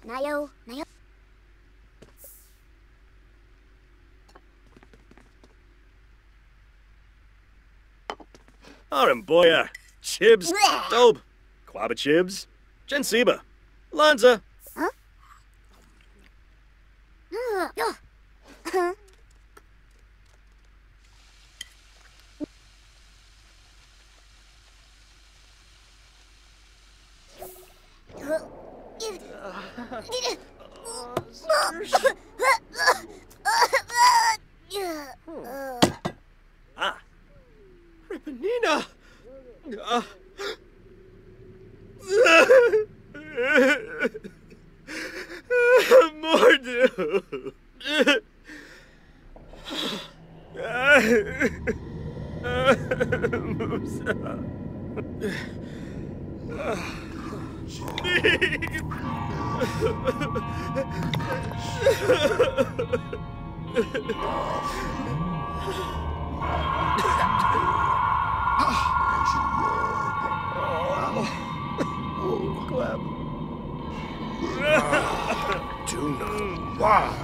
나요, 나요. Aramboya, Chibs, Dobe, Quabba Chibs, Gensiba, Lanza. Huh? Ah, Ripanina. Mordu. Musa. Tuna. Wow.